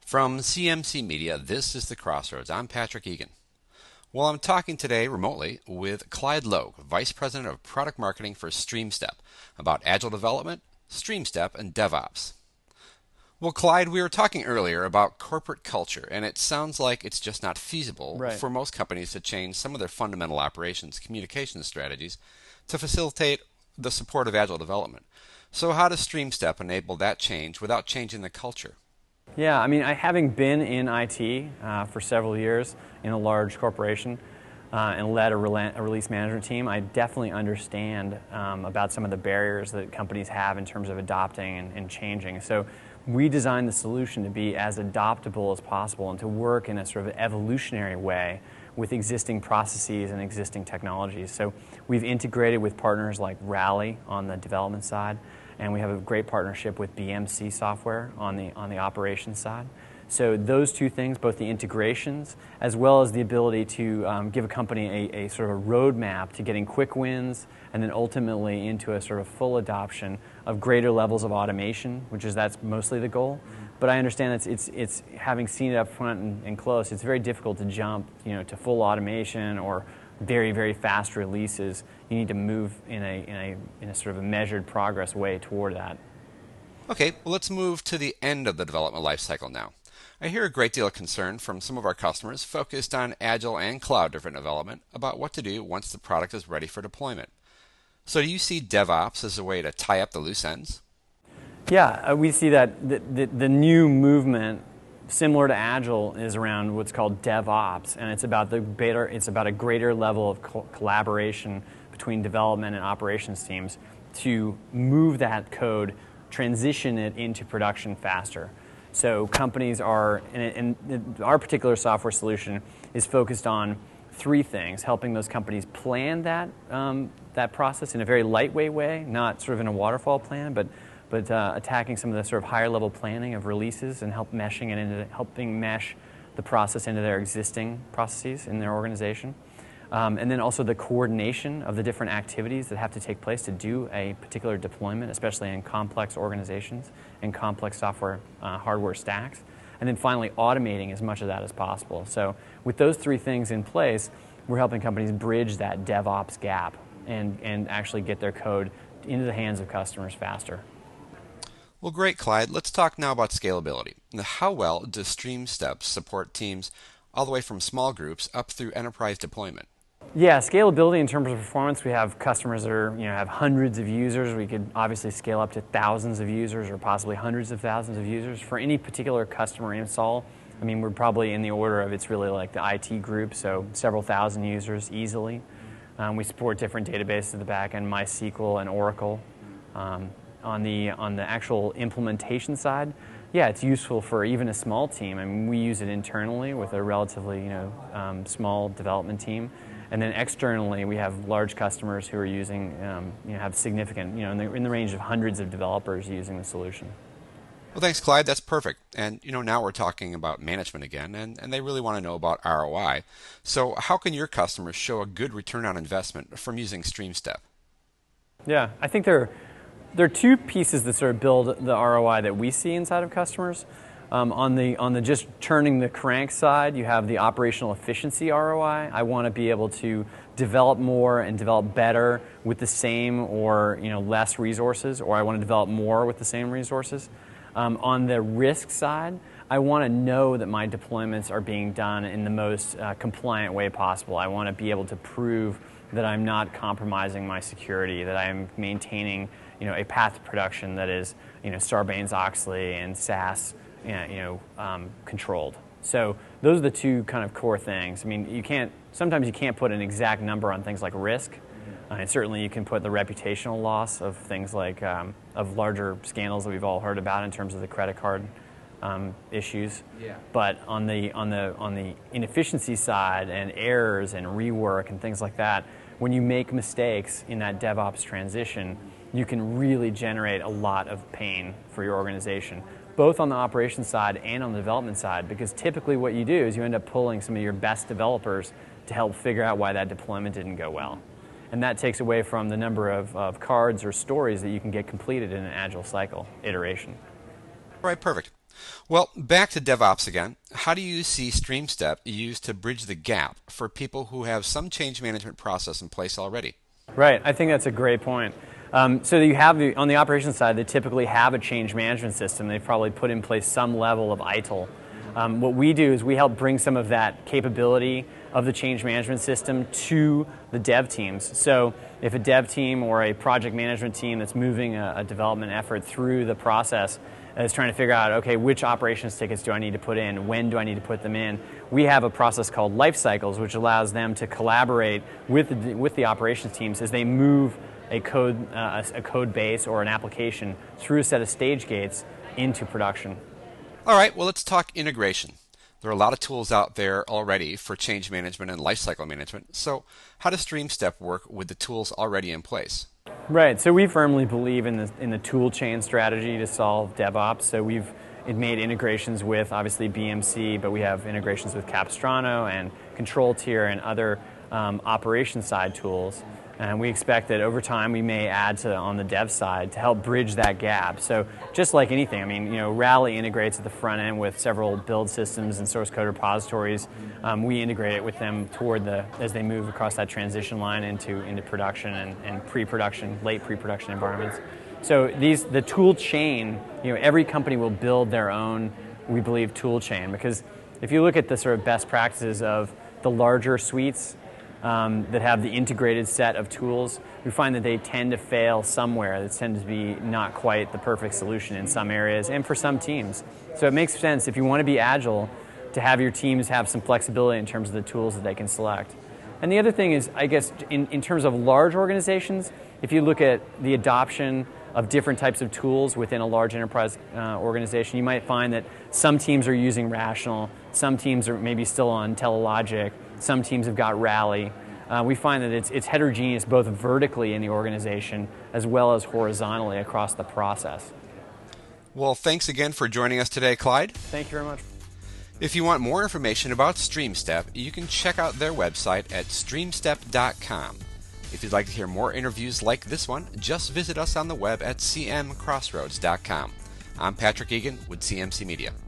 From CMC Media, this is The Crossroads. I'm Patrick Egan. Well, I'm talking today remotely with Clyde Logue, Vice President of Product Marketing for StreamStep, about agile development, StreamStep, and DevOps. Well, Clyde, we were talking earlier about corporate culture, and it sounds like it's just not feasible for most companies to change some of their fundamental operations communication strategies to facilitate the support of agile development. So how does StreamStep enable that change without changing the culture? Yeah, I mean, having been in IT for several years in a large corporation and led a release management team, I definitely understand about some of the barriers that companies have in terms of adopting and changing. So we designed the solution to be as adoptable as possible and to work in a sort of evolutionary way with existing processes and existing technologies. So we've integrated with partners like Rally on the development side, and we have a great partnership with BMC software on the operations side. So those two things, both the integrations as well as the ability to give a company a sort of a roadmap to getting quick wins and then ultimately into a sort of full adoption of greater levels of automation, that's mostly the goal. But I understand it's having seen it up front and close, it's very difficult to jump to full automation or very, very fast releases. You need to move in a sort of a measured progress way toward that. Okay, well, let's move to the end of the development lifecycle now. I hear a great deal of concern from some of our customers focused on agile and cloud-driven development about what to do once the product is ready for deployment. So do you see DevOps as a way to tie up the loose ends? Yeah, we see that the new movement similar to Agile is around what's called DevOps, and it's about a greater level of collaboration between development and operations teams to move that code, transition it into production faster. So companies are, and our particular software solution is focused on three things: helping those companies plan that process in a very lightweight way, not sort of in a waterfall plan, but attacking some of the sort of higher level planning of releases and helping mesh the process into their existing processes in their organization. And then also the coordination of the different activities that have to take place to do a particular deployment, especially in complex organizations and complex software hardware stacks. And then finally automating as much of that as possible. So with those three things in place, we're helping companies bridge that DevOps gap and actually get their code into the hands of customers faster. Well, great, Clyde. Let's talk now about scalability. Now, how well does StreamStep support teams all the way from small groups up through enterprise deployment? Yeah, scalability in terms of performance, we have customers that are, have hundreds of users. We could obviously scale up to thousands of users or possibly hundreds of thousands of users. For any particular customer install, I mean, we're probably in the order of, it's really like the IT group, so several thousand users easily. We support different databases at the back end, MySQL and Oracle. On the actual implementation side, yeah, it's useful for even a small team. I mean, we use it internally with a relatively small development team, and then externally we have large customers who are using have significant in the range of hundreds of developers using the solution. Well, thanks, Clyde. That's perfect. And now we're talking about management again, and they really want to know about ROI. So how can your customers show a good return on investment from using StreamStep? Yeah, I think there are two pieces that sort of build the ROI that we see inside of customers. On the just turning the crank side, you have the operational efficiency ROI. I want to be able to develop more and develop better with the same or less resources, or I want to develop more with the same resources. On the risk side, I want to know that my deployments are being done in the most compliant way possible. I want to be able to prove that I'm not compromising my security, that I am maintaining a path to production that is Sarbanes-Oxley and SaaS controlled. So those are the two kind of core things. I mean, sometimes you can't put an exact number on things like risk, and certainly you can put the reputational loss of things like of larger scandals that we've all heard about in terms of the credit card issues. Yeah. But on the inefficiency side and errors and rework and things like that, when you make mistakes in that DevOps transition, you can really generate a lot of pain for your organization, both on the operations side and on the development side, because typically what you do is you end up pulling some of your best developers to help figure out why that deployment didn't go well. And that takes away from the number of cards or stories that you can get completed in an agile cycle iteration. All right, perfect. Well, back to DevOps again. How do you see StreamStep used to bridge the gap for people who have some change management process in place already? Right, I think that's a great point. So you have on the operations side, they typically have a change management system. They've probably put in place some level of ITIL. What we do is we help bring some of that capability of the change management system to the dev teams. So if a dev team or a project management team that's moving a development effort through the process is trying to figure out, okay, which operations tickets do I need to put in? When do I need to put them in? We have a process called life cycles, which allows them to collaborate with the operations teams as they move a code base or an application through a set of stage gates into production. All right, well, let's talk integration. There are a lot of tools out there already for change management and lifecycle management. So how does StreamStep work with the tools already in place? Right, so we firmly believe in the tool chain strategy to solve DevOps. So we've made integrations with, obviously, BMC, but we have integrations with Capistrano and Control Tier and other operation side tools. And we expect that over time we may add to on the dev side to help bridge that gap. So just like anything, I mean, Rally integrates at the front end with several build systems and source code repositories. We integrate it with them as they move across that transition line into production and pre-production, late pre-production environments. So the tool chain, every company will build their own, we believe, tool chain, because if you look at the sort of best practices of the larger suites that have the integrated set of tools, we find that they tend to fail somewhere. They tend to be not quite the perfect solution in some areas and for some teams. So it makes sense, if you want to be agile, to have your teams have some flexibility in terms of the tools that they can select. And the other thing is, I guess, in terms of large organizations, if you look at the adoption of different types of tools within a large enterprise organization, you might find that some teams are using Rational, some teams are maybe still on Telelogic, some teams have got Rally. We find that it's heterogeneous both vertically in the organization as well as horizontally across the process. Well, thanks again for joining us today, Clyde. Thank you very much. If you want more information about StreamStep, you can check out their website at streamstep.com. If you'd like to hear more interviews like this one, just visit us on the web at cmcrossroads.com. I'm Patrick Egan with CMC Media.